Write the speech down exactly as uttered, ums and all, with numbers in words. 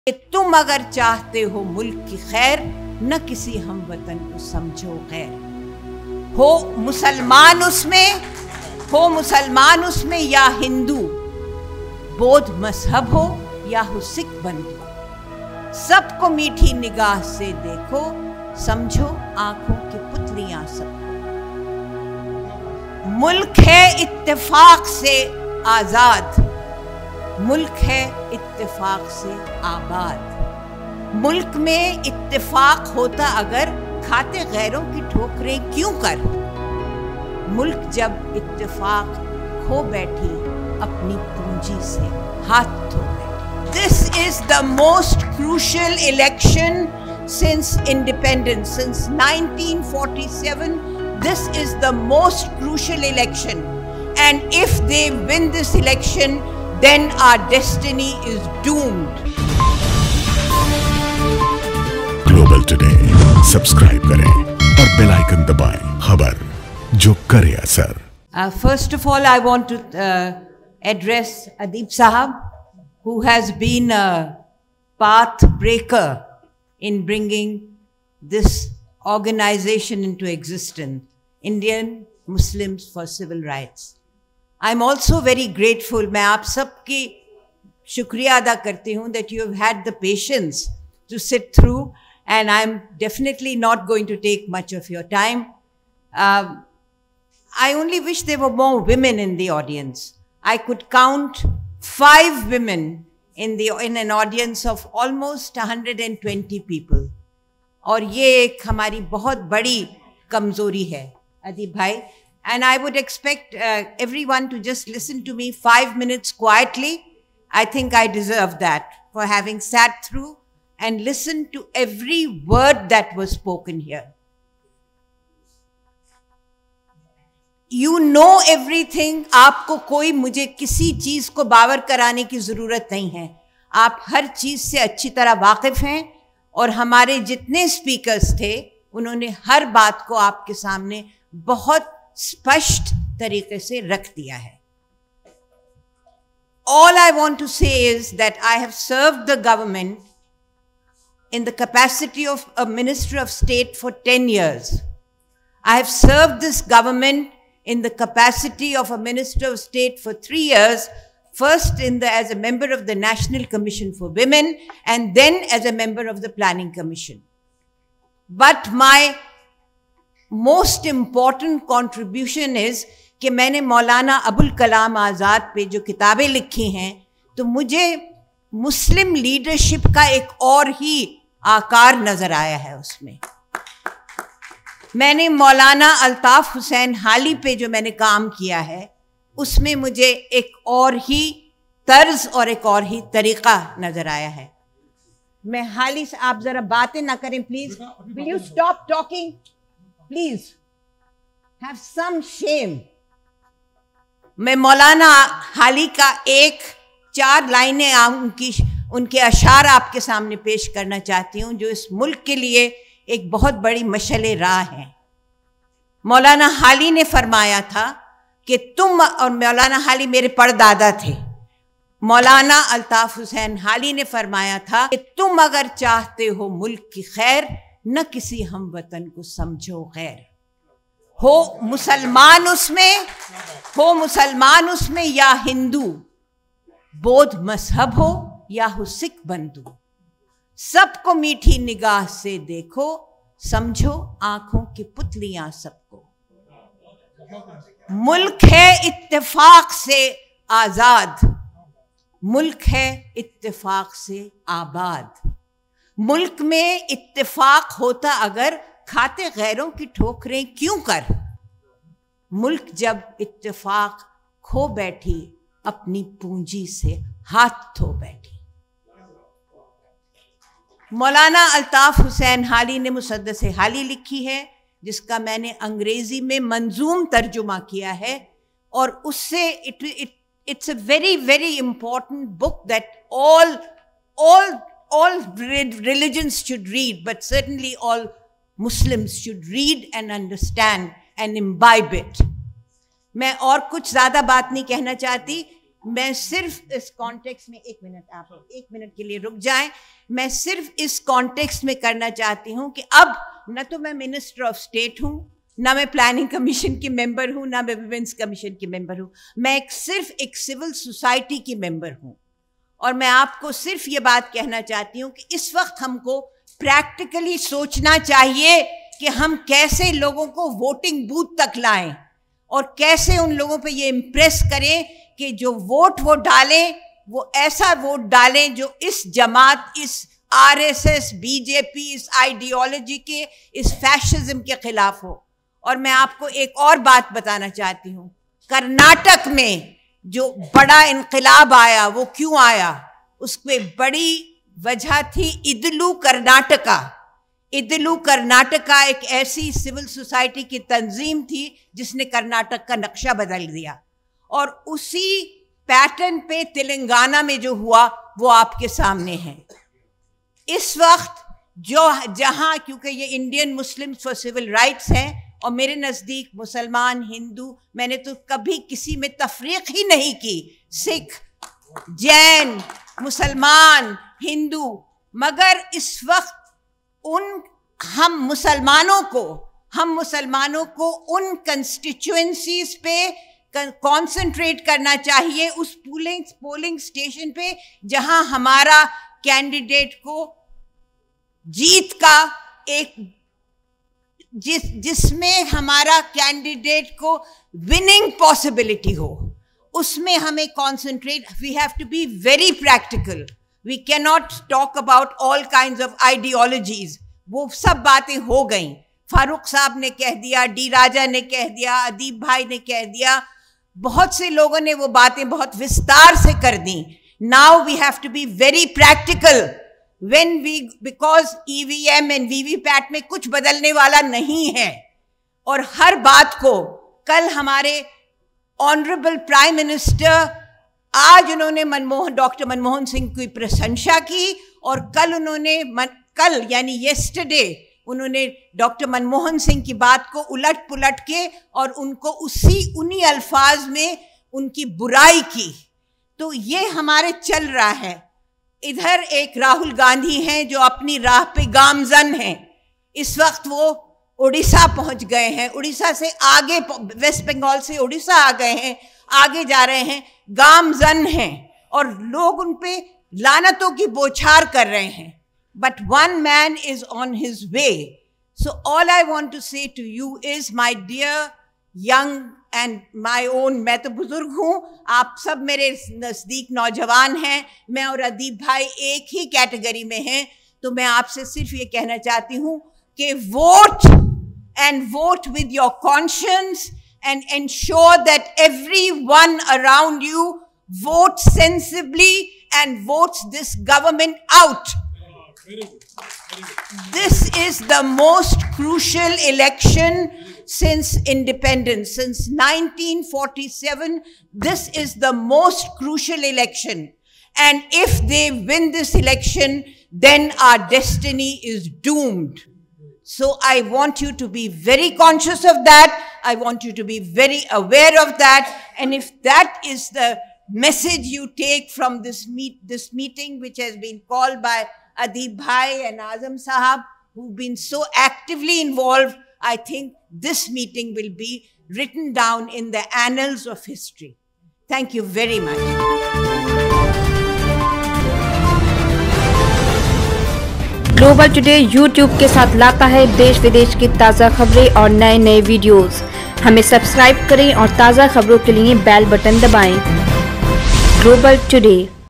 कि तुम अगर चाहते हो मुल्क की खैर, न किसी हम वतन को समझो गैर। हो मुसलमान उसमें हो मुसलमान उसमें या हिंदू, बौद्ध मजहब हो या हो सिख बंधु, सबको मीठी निगाह से देखो, समझो आंखों की पुतलियां सबको। मुल्क है इत्तेफाक से आजाद, मुल्क है इत्तेफाक से आबाद। मुल्क में इत्तेफाक होता अगर, खाते गैरों की ठोकरें क्यों कर। मुल्क जब इत्तेफाक खो बैठी, अपनी पूंजी से हाथ धो बैठी। This is the most crucial election since independence, since nineteen forty-seven. This is the most crucial election, and if they win this election, then our destiny is doomed. Global today subscribe करें और bell icon दबाएं, खबर जो करे असर। Uh, first of all, I want to uh, address Adib Sahab, who has been a path breaker in bringing this organization into existence, Indian Muslims for Civil Rights. I'm also very grateful. मैं आप सबकी शुक्रिया अदा करती हूँ that you have had the patience to sit through, and I'm definitely not going to take much of your time. Uh, I only wish there were more women in the audience. I could count five women in the in an audience of almost one hundred twenty people. और ये एक हमारी बहुत बड़ी कमजोरी है अदीब भाई. And I would expect uh, everyone to just listen to me five minutes quietly. I think I deserve that for having sat through and listened to every word that was spoken here. You know everything. आपको कोई मुझे किसी चीज को बावर कराने की जरूरत नहीं है. आप हर चीज से अच्छी तरह वाकिफ हैं, और हमारे जितने स्पीकर्स थे उन्होंने हर बात को आपके सामने बहुत स्पष्ट तरीके से रख दिया है. All I want to say is that I have served the government in the capacity of a Minister of State for ten years. I have served this government in the capacity of a Minister of State for three years, first in the, as a member of the National Commission for Women, and then as a member of the Planning Commission. But my most important contribution is कि मैंने मौलाना अबुल कलाम आज़ाद पे जो किताबें लिखी हैं, तो मुझे मुस्लिम leadership का एक और ही आकार नजर आया है उसमें. मैंने मौलाना अल्ताफ हुसैन हाली पे जो मैंने काम किया है, उसमें मुझे एक और ही तर्ज और एक और ही तरीका नजर आया है. मैं हाली से, आप जरा बातें ना करें please. Will you stop talking please. Have some shame. मैं मौलाना हाली का एक चार लाइनें उनकी उनके अशार आपके सामने पेश करना चाहती हूँ, जो इस मुल्क के लिए एक बहुत बड़ी मशले राह है. मौलाना हाली ने फरमाया था कि तुम, और मौलाना हाली मेरे परदादा थे, मौलाना अल्ताफ हुसैन हाली ने फरमाया था कि तुम अगर चाहते हो मुल्क की खैर, न किसी हम वतन को समझो गैर. हो मुसलमान उसमें हो मुसलमान उसमें या हिंदू, बौद्ध मजहब हो या हो सिख बंधु, सबको मीठी निगाह से देखो, समझो आंखों की पुतलियां सबको. मुल्क है इत्तेफाक से आजाद, मुल्क है इत्तेफाक से आबाद. मुल्क में इत्तेफाक होता अगर, खाते गैरों की ठोकरें क्यों कर. मुल्क जब इत्तेफाक खो बैठी, अपनी पूंजी से हाथ धो बैठी. मौलाना अल्ताफ हुसैन हाली ने मुसद्दस हाली लिखी है, जिसका मैंने अंग्रेजी में मंजूम तर्जुमा किया है, और उससे it it it's a very very important book that all all all religions should read, but certainly all Muslims should read and understand and imbibe it. मैं और कुछ ज़्यादा बात नहीं कहना चाहती. मैं सिर्फ इस कॉन्टेक्स्ट में, एक मिनट आप एक मिनट के लिए रुक जाएं, मैं सिर्फ इस कॉन्टेक्स्ट में करना चाहती हूं कि अब न तो मैं मिनिस्टर ऑफ स्टेट हूं, ना मैं प्लानिंग कमीशन की मेंबर हूं, ना मैं विमेंस कमीशन की मेंबर हूं, मैं एक सिर्फ एक सिविल सोसाइटी की मेंबर हूं। और मैं आपको सिर्फ ये बात कहना चाहती हूं कि इस वक्त हमको प्रैक्टिकली सोचना चाहिए कि हम कैसे लोगों को वोटिंग बूथ तक लाएं और कैसे उन लोगों पे ये इम्प्रेस करें कि जो वोट वो डालें वो ऐसा वोट डालें जो इस जमात, इस आरएसएस, बीजेपी, इस आइडियोलॉजी के, इस फैशिज्म के खिलाफ हो। और मैं आपको एक और बात बताना चाहती हूँ, कर्नाटक में जो बड़ा इनकलाब आया वो क्यों आया, उसमें बड़ी वजह थी इदलू कर्नाटका। इदलू कर्नाटका एक ऐसी सिविल सोसाइटी की तंजीम थी जिसने कर्नाटक का नक्शा बदल दिया, और उसी पैटर्न पे तेलंगाना में जो हुआ वो आपके सामने है। इस वक्त जो जहां, क्योंकि ये Indian Muslims for civil rights हैं और मेरे नज़दीक मुसलमान, हिंदू, मैंने तो कभी किसी में तफरीक ही नहीं की, सिख, जैन, मुसलमान, हिंदू, मगर इस वक्त उन हम मुसलमानों को हम मुसलमानों को उन कंस्टिट्यूएंसीज पे कंसंट्रेट करना चाहिए, उस पोलिंग पोलिंग स्टेशन पे जहां हमारा कैंडिडेट को जीत का एक जिस जिसमें हमारा कैंडिडेट को विनिंग पॉसिबिलिटी हो, उसमें हमें concentrate. We have to be very practical, we can not talk about all kinds of ideologies. वो सब बातें हो गई, फारूक साहब ने कह दिया, डी राजा ने कह दिया, अदीब भाई ने कह दिया, बहुत से लोगों ने वो बातें बहुत विस्तार से कर दी। Now we have to be very practical when we, because EVM and VVPAT में कुछ बदलने वाला नहीं है। और हर बात को कल हमारे ऑनरेबल प्राइम मिनिस्टर, आज उन्होंने मनमोहन डॉक्टर मनमोहन सिंह की प्रशंसा की, और कल उन्होंने मन, कल यानी येस्टरडे उन्होंने डॉक्टर मनमोहन सिंह की बात को उलट पुलट के और उनको उसी उन्हीं अल्फाज में उनकी बुराई की। तो ये हमारे चल रहा है। इधर एक राहुल गांधी हैं जो अपनी राह पे गामजन हैं, इस वक्त वो उड़ीसा पहुंच गए हैं, उड़ीसा से आगे, वेस्ट बंगाल से उड़ीसा आ गए हैं, आगे जा रहे हैं, गामजन हैं, और लोग उन पे लानतों की बौछार कर रहे हैं। But one man is on his way. So all I want to say to you is, my dear young and my own, मैं तो बुजुर्ग हूँ, आप सब मेरे नज़दीक नौजवान हैं, मैं और अदीब भाई एक ही कैटेगरी में हैं, तो मैं आपसे सिर्फ ये कहना चाहती हूँ कि vote, and vote with your conscience, and ensure that everyone around you votes sensibly and votes this government out. This is the most crucial election since independence, since nineteen forty-seven. This is the most crucial election, and if they win this election, then our destiny is doomed. So I want you to be very conscious of that. I want you to be very aware of that. And if that is the message you take from this meet, this meeting, which has been called by Adeeb Bhai and Azam Sahab, who've been so actively involved, I think this meeting will be written down in the annals of history. Thank you very much. Global today YouTube के साथ लाता है देश विदेश की ताज़ा खबरें और नए नए वीडियोस। हमें सब्सक्राइब करें और ताज़ा खबरों के लिए बेल बटन दबाएं। Global today.